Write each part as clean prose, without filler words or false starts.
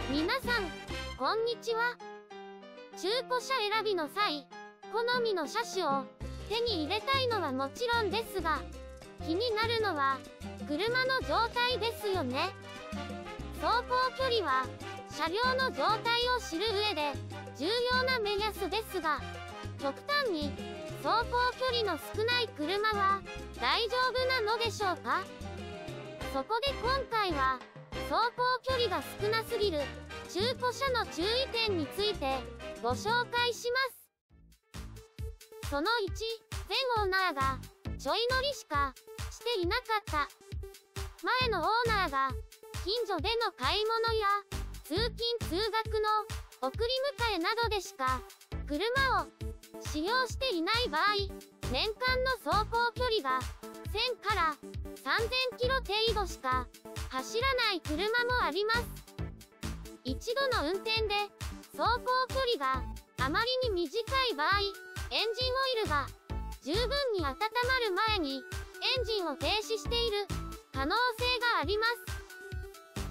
皆さん、こんにちは。中古車選びの際、好みの車種を手に入れたいのはもちろんですが、気になるのは、車の状態ですよね。走行距離は、車両の状態を知る上で、重要な目安ですが、極端に、走行距離の少ない車は、大丈夫なのでしょうか？そこで今回は、走行距離が少なすぎる、中古車の注意点について、ご紹介します。その1、前オーナーが、ちょい乗りしか、していなかった。前のオーナーが、近所での買い物や、通勤通学の、送り迎えなどでしか、車を、使用していない場合、年間の走行距離が、1000から3000キロ程度しか、走らない車もあります。一度の運転で、走行距離があまりに短い場合、エンジンオイルが十分に温まる前にエンジンを停止している可能性があります。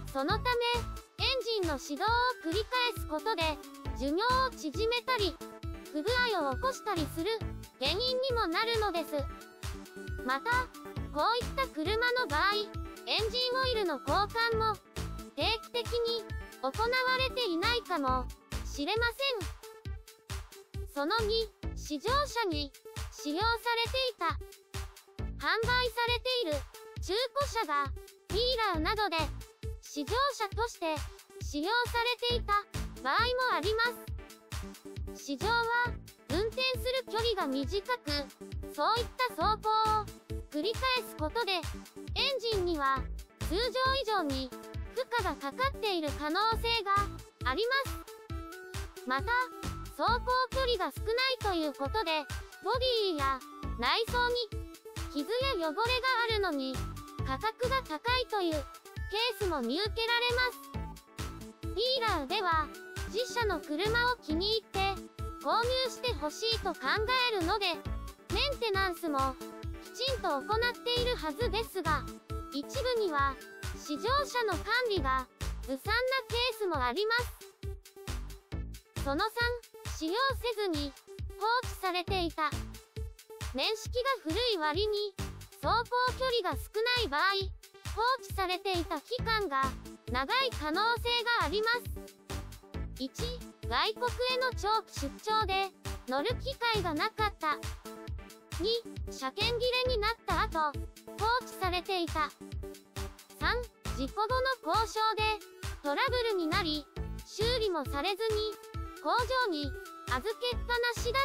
そのため、エンジンの始動を繰り返すことで寿命を縮めたり、不具合を起こしたりする原因にもなるのです。また、こういった車の場合、エンジンオイルの交換も定期的に行われていないかもしれません。その2、試乗車に使用されていた。販売されている中古車がディーラーなどで試乗車として使用されていた場合もあります。試乗は運転する距離が短く、そういった走行を繰り返すことでエンジンには通常以上に負荷がかかっている可能性があります。また、走行距離が少ないということで、ボディや内装に傷や汚れがあるのに価格が高いというケースも見受けられます。ディーラーでは自社の車を気に入って購入してほしいと考えるので、メンテナンスもきちんと行っているはずですが、一部には試乗車の管理がずさんなケースもあります。その3、使用せずに放置されていた。年式が古い割に走行距離が少ない場合、放置されていた期間が長い可能性があります。1、外国への長期出張で乗る機会がなかった。2、車検切れになった後、放置されていた。3、事故後の交渉でトラブルになり、修理もされずに工場に預けっぱなしだった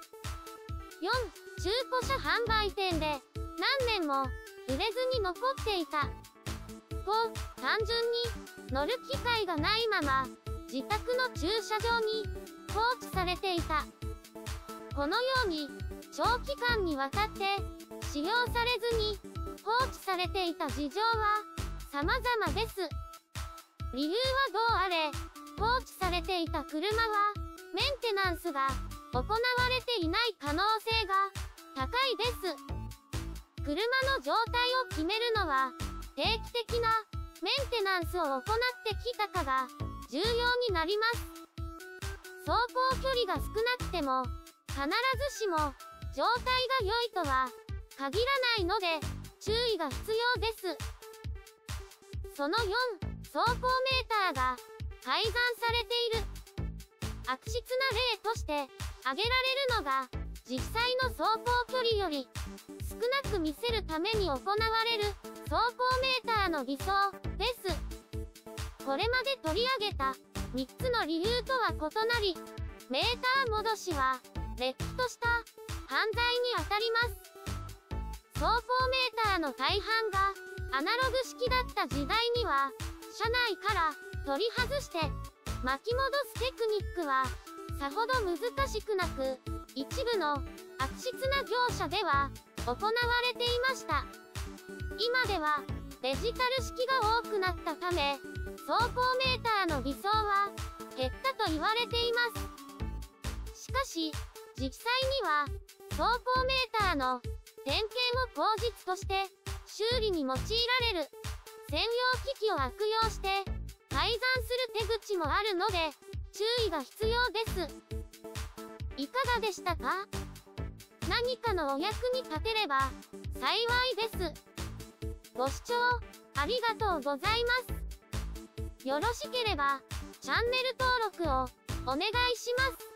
。4、中古車販売店で何年も売れずに残っていた。5、単純に乗る機会がないまま自宅の駐車場に放置されていた。このように長期間にわたって使用されずに放置されていた事情は様々です。理由はどうあれ、放置されていた車はメンテナンスが行われていない可能性が高いです。車の状態を決めるのは、定期的なメンテナンスを行ってきたかが重要になります。走行距離が少なくても、必ずしも状態が良いとは限らないので注意が必要です。その4、走行メーターが改ざんされている。悪質な例として挙げられるのが、実際の走行距離より少なく見せるために行われる走行メーターの偽装です。これまで取り上げた3つの理由とは異なり、メーター戻しはれっきとした犯罪にあたります。走行メーターの大半がアナログ式だった時代には、車内から取り外して巻き戻すテクニックはさほど難しくなく、一部の悪質な業者では行われていました。今ではデジタル式が多くなったため、走行メーターの偽装は減ったと言われています。しかし、実際には走行メーターの点検を口実として修理に用いられる専用機器を悪用して改ざんする手口もあるので、注意が必要です。いかがでしたか？何かのお役に立てれば幸いです。ご視聴ありがとうございます。よろしければチャンネル登録をお願いします。